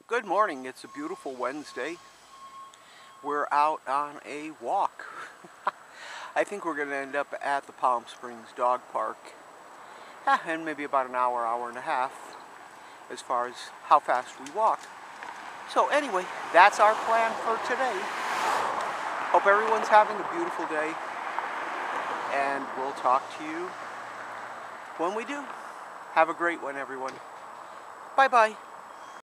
Good morning. It's a beautiful Wednesday. We're out on a walk. I think we're going to end up at the Palm Springs Dog Park in maybe about an hour, hour and a half as far as how fast we walk. So anyway, that's our plan for today. Hope everyone's having a beautiful day, and we'll talk to you when we do. Have a great one, everyone. Bye-bye.